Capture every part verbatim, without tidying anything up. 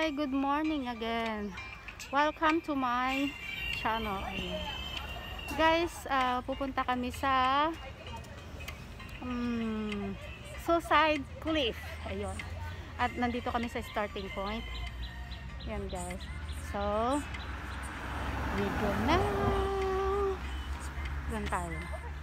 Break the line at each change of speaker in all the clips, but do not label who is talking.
Hi, good morning again. Welcome to my channel. Ayan. Guys, uh, pupunta kami sa um, Suicide Cliff. Ayun. At nandito kami sa starting point. Ayan guys. So, we go now. Doon tayo.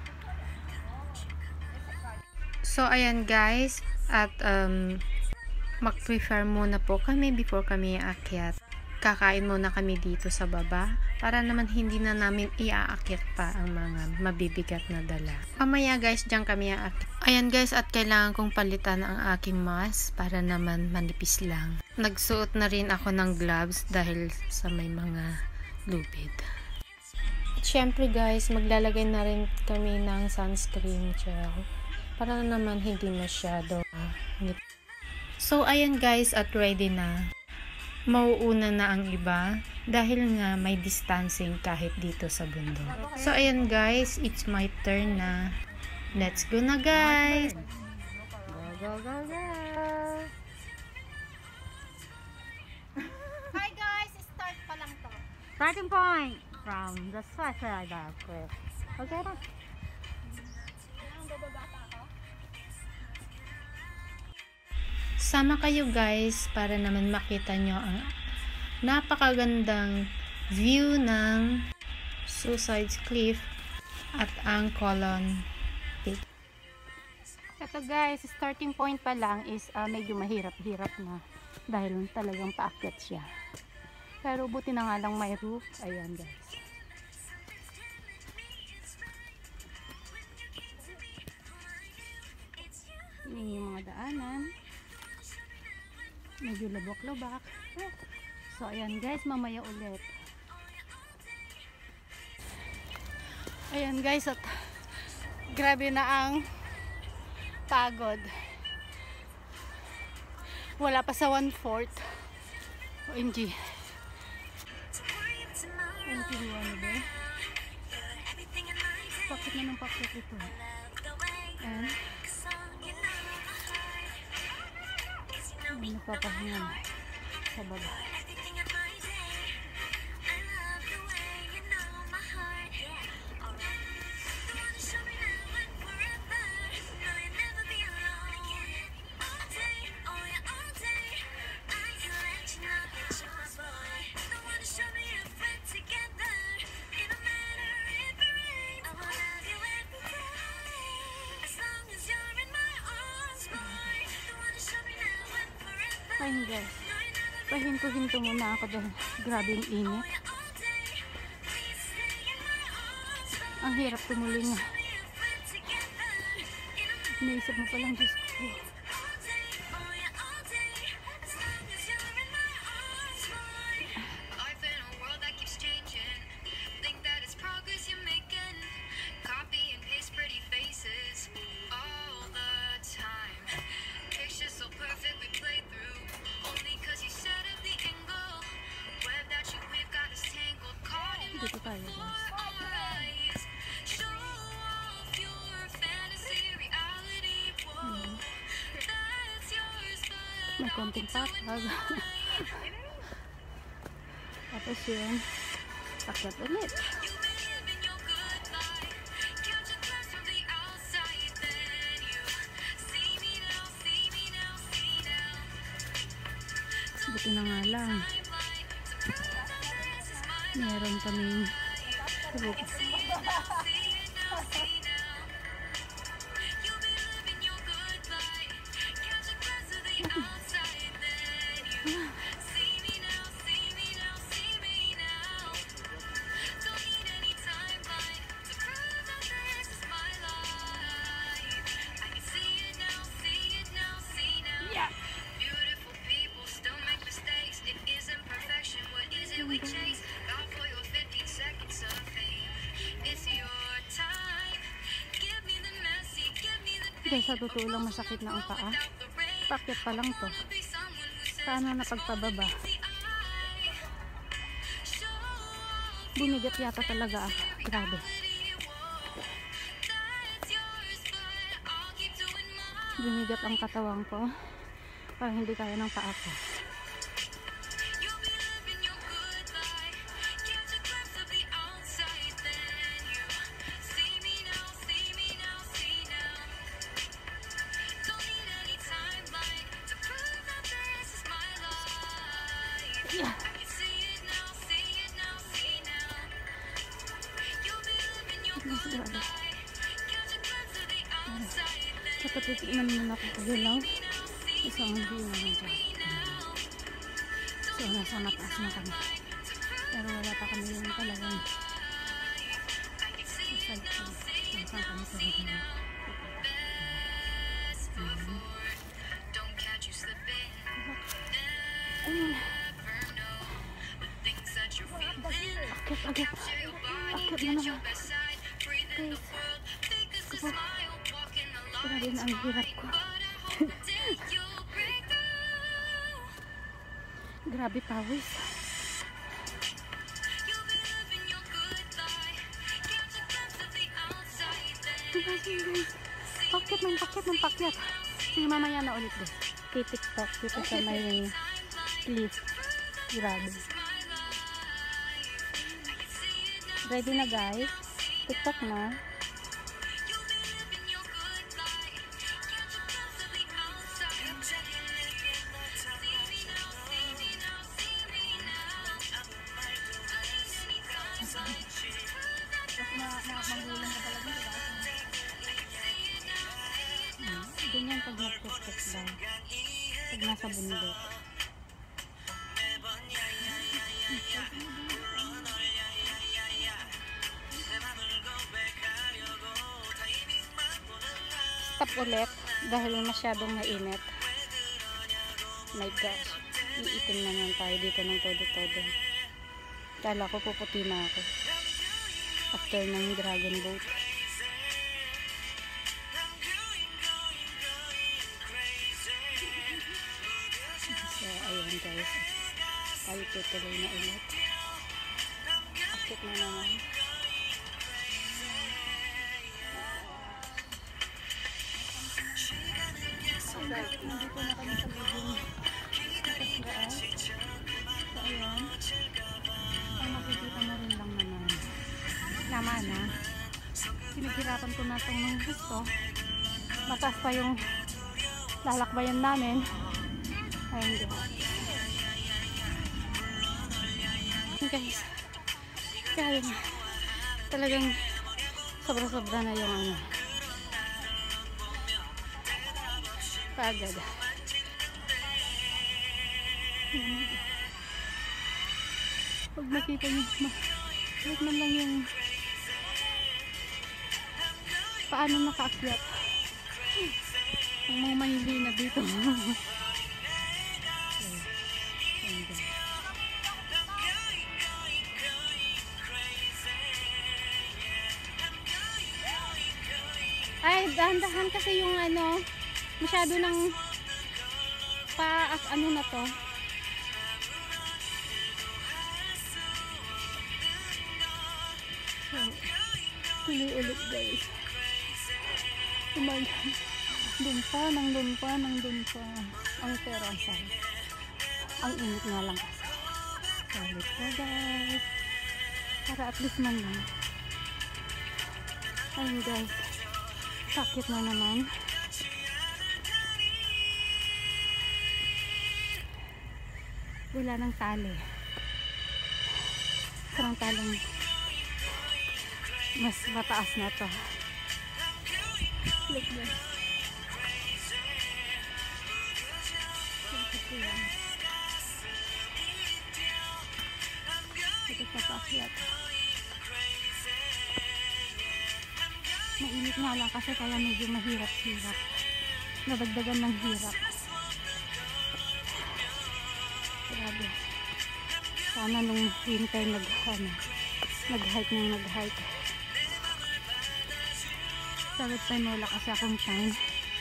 So, ayan guys. At um, mag-prefer muna po kami before kami aakyat. Kakain muna kami dito sa baba para naman hindi na namin iaakyat pa ang mga mabibigat na dala. Mamaya guys, dyan kami aakyat. Ayan guys, at kailangan kong palitan ang aking mask para naman manipis lang. Nagsuot na rin ako ng gloves dahil sa may mga lubid. At syempre guys, maglalagay na rin kami ng sunscreen gel para naman hindi masyado nip. So, ayan guys, at ready na. Mauuna na ang iba dahil nga may distancing kahit dito sa bundok. So, ayan guys, it's my turn na. Let's go na guys! Go, go, go, go!
Hi guys, start pa lang to.
Starting point from the suicide cliff. Okay na?
Ang bababa pa ako.
Sama kayo guys para naman makita nyo ang napakagandang view ng Suicide Cliff at ang KOWLOON Peak. Ito guys, starting point pa lang is uh, medyo mahirap-hirap na dahil talagang paakyat siya. Pero buti na nga lang may roof. Ayan guys. Yan yung mga daanan. Medyo labak-labak. So ayan guys, mamaya ulit. Ayan guys, at grabe na ang pagod. Wala pa sa one fourth. O M G. Ano kinuha na ba? Pakit na ng pakit ito. And nagpapahinga na sa baba. Ayun guys, pahinto-hinto muna ako dahil grabe yung init. Ang hirap tumuloy nga. Naisip mo palang Diyos ko. Dito tayo guys. Hmm. May konting patag. Tapos yun, pakyat ulit. Buti na nga lang meron kaming roof. Guys, sa totoo lang masakit na ang paa. Pakyat pa lang to. Paano na pagpababa? Bumigat yata talaga ako. Grabe. Bumigat ang katawan ko. Parang hindi kaya ng paa ko. Sa patitignan muna ako kagalaw. Isang view naman dyan. So, nasa mataas na kami. Pero wala pa kami yung talagang sasal ko. Kung saan kami sa video. Ayun. Akit, akit. Akit na naman. Guys. Ako. Grabe na ang hirap ko. Grabe pawis. Guys, pakit ng pakit ng pakit. Sige, mamaya na ulit guys. Kay TikTok dito sa may cliff. Grabe. Ready na guys? TikTok na. Ganyan pag nag-tiktok lang. Pag nasa bundok. Stop ulit dahil masyadong mainit. My gosh. Iitim naman tayo dito ng todo-todo. Kala ko puputi na ako. After ng dragon boat. So, ayun guys. Tayo tutuloy na ulit. Akit na naman. Nandito na kami sa bubong. Nakasiraan. So, ayun. Ang makikita mo rin lang naman. Tama na. Pinaghirapan ko na itong nung gusto. Mataas pa yung lalakbayan namin. Ayun guys. Guys. Kaya na. Talagang sobra-sobra na yung ano. Pagod. Pag makita nyo, kahit man lang yung paano nakaakyat. Ang mga mahihina dito. Ay, dahan-dahan kasi yung ano, masyado ng pa ano na to. So, tuloy ulit guys. Tumagal. Dun pa, nang dun pa, nang dun pa. Ang terasa. Ang init nga lang kasi. So, let's go guys. Para at least man lang. Ayun guys. Sakit na naman. Wala nang tali. Sarang talong mas mataas na to. Look guys. Ito pa paakyat. Mainit nga lang kasi kaya medyo mahirap-hirap. Nadagdagan ng hirap. Grabe. Sana nung winter nag ano, nag-hike nang nag-hike. Sa Peninsula kasi akong time.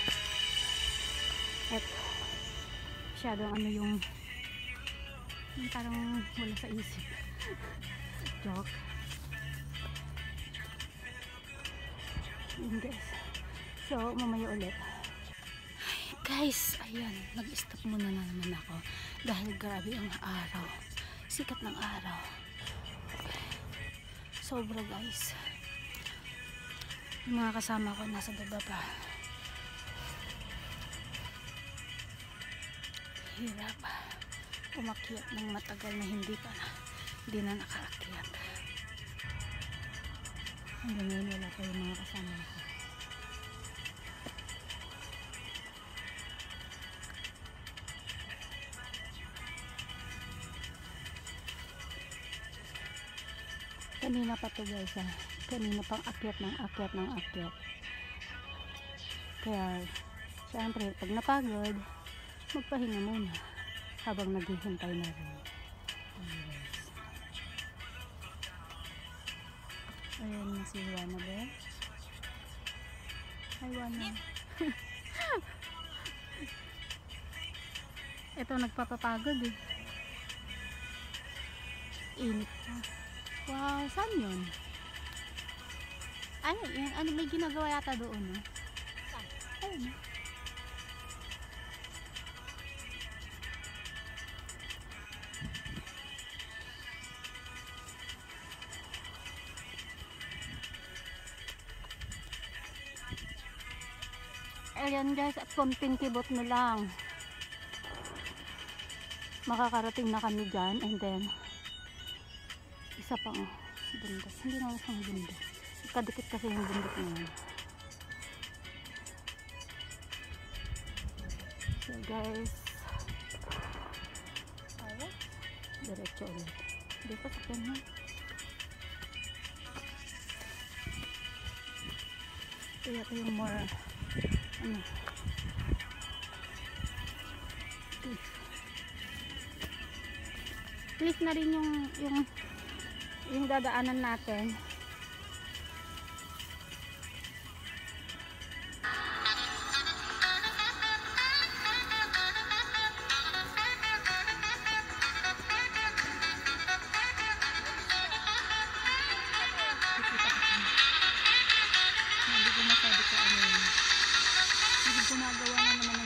At masyadong ano yung, yung parang wala sa isip. Joke. Yun guys. So, mamaya ulit. Guys, ayan. Nag-stop muna na naman ako. Dahil grabe ang araw. Sikat ng araw. Sobra guys. Yung mga kasama ko nasa baba pa. Hirap. Umakyat ng matagal na hindi pa na. Hindi na nakaakyat. Hanggang ngayon wala pa yung mga kasama ko.
Kanina pa to guys ah. Kanina pang akyat ng akyat ng akyat. Kaya syempre pag napagod, magpahinga muna habang naghihintay na rin. Ayan na si Juana ba? Hi Juana. Ito nagpapapagod eh. Init pa. Wow, saan yun? Ano, yan, ano may ginagawa yata doon no?
Saan?
Ayun. Ayan guys, at konting kibot na lang makakarating na kami dyan, and then isa pang bundok, hindi na isang bundok, kadikit kasi yung bundok na yun. So guys, alright, diretso ulit dito sa kanya. Ito yata yung more ano, cliff. Cliff na rin yung yung yung dadaanan natin. Hindi ko masabi ko ano yun. Hindi gumagawa na naman